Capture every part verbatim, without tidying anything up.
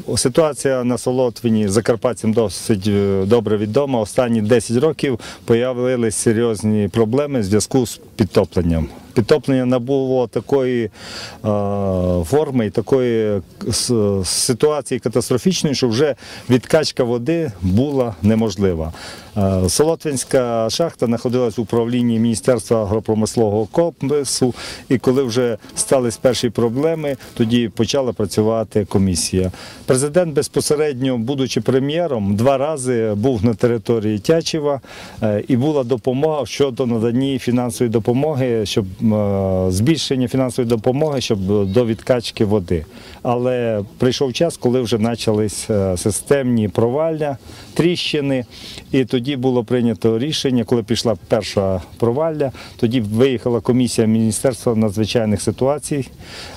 Ситуація на Солотвині закарпатцям досить добре відома. Останні десять років з'явилися серйозні проблеми в зв'язку з підтопленням. Підтоплення набуло такої е, форми і такої ситуації катастрофічної, що вже відкачка води була неможлива. Е, Солотвинська шахта знаходилась в управлінні Міністерства агропромислового комплексу, і коли вже стались перші проблеми, тоді почала працювати комісія. Президент безпосередньо, будучи прем'єром, два рази був на території Тячева, е, і була допомога щодо надання фінансової допомоги, щоб збільшення фінансової допомоги, щоб до відкачки води. Але прийшов час, коли вже почались системні провалля, тріщини, і тоді було прийнято рішення, коли пішла перша провалля, тоді виїхала комісія Міністерства надзвичайних ситуацій,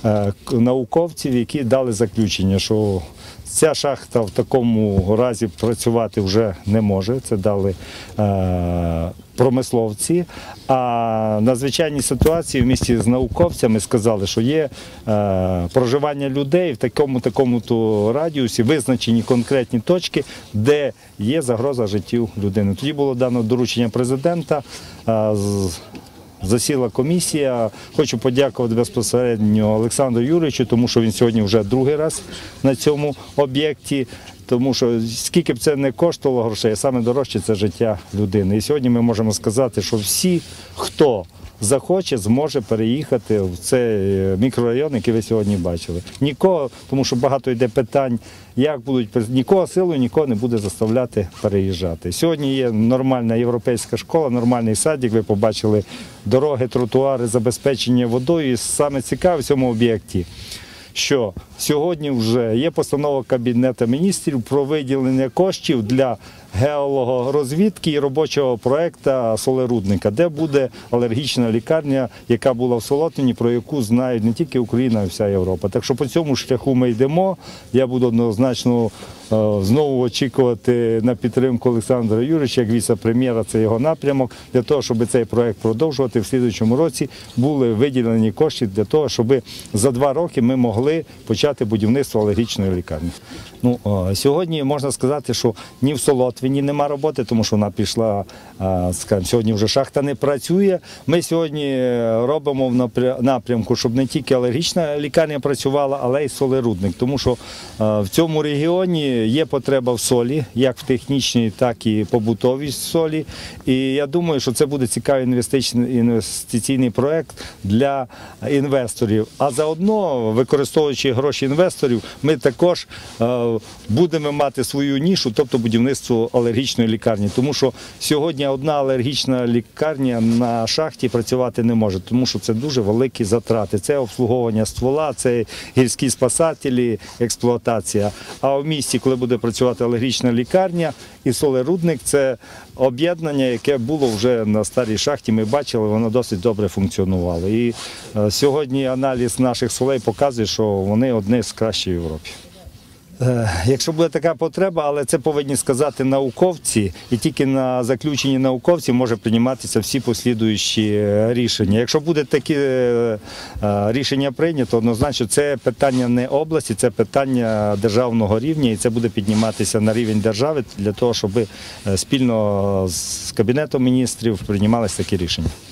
науковців, які дали заключення, що ця шахта в такому разі працювати вже не може, це дали е, промисловці, а надзвичайні ситуації в місті з науковцями сказали, що є е, проживання людей в такому-такому радіусі, визначені конкретні точки, де є загроза життю людини. Тоді було дано доручення президента, е, з, засіла комісія. Хочу подякувати безпосередньо Олександру Юрійовичу, тому що він сьогодні вже другий раз на цьому об'єкті. Тому що скільки б це не коштувало грошей, саме дорожче – це життя людини. І сьогодні ми можемо сказати, що всі, хто захоче, зможе переїхати в цей мікрорайон, який ви сьогодні бачили. Нікого, тому що багато йде питань, як будуть, нікого силою, нікого не буде заставляти переїжджати. Сьогодні є нормальна європейська школа, нормальний садик, ви побачили дороги, тротуари, забезпечення водою. І саме цікаве в цьому об'єкті, що сьогодні вже є постанова Кабінету міністрів про виділення коштів для геологорозвідки і робочого проєкту солерудника, де буде алергічна лікарня, яка була в Солотвині, про яку знають не тільки Україна, а й вся Європа. Так що по цьому шляху ми йдемо. Я буду однозначно знову очікувати на підтримку Олександра Юрійовича, як віце-прем'єра, це його напрямок, для того, щоб цей проєкт продовжувати. В слідуючому році були виділені кошти для того, щоб за два роки ми могли почати будівництво алергічної лікарні. Ну, сьогодні можна сказати, що ні в Солотвині нема роботи, тому що вона пішла, скажімо, сьогодні вже шахта не працює. Ми сьогодні робимо в напрямку, щоб не тільки алергічна лікарня працювала, але й солерудник, тому що в цьому регіоні є потреба в солі, як в технічній, так і побутовій солі. І я думаю, що це буде цікавий інвестиційний проєкт для інвесторів. А заодно, використовуючи гроші інвесторів, ми також будемо мати свою нішу, тобто будівництво алергічної лікарні. Тому що сьогодні одна алергічна лікарня на шахті працювати не може, тому що це дуже великі затрати. Це обслуговування ствола, це гірські спасателі, експлуатація. А в місті, коли буде працювати алергічна лікарня і солерудник, це об'єднання, яке було вже на старій шахті, ми бачили, воно досить добре функціонувало. І сьогодні аналіз наших солей показує, що вони одні з кращих в Європі. Якщо буде така потреба, але це повинні сказати науковці, і тільки на заключенні науковців може прийматися всі послідуючі рішення. Якщо буде такі рішення прийнято, однозначно це питання не області, це питання державного рівня, і це буде підніматися на рівень держави для того, щоб спільно з Кабінетом міністрів приймалися такі рішення.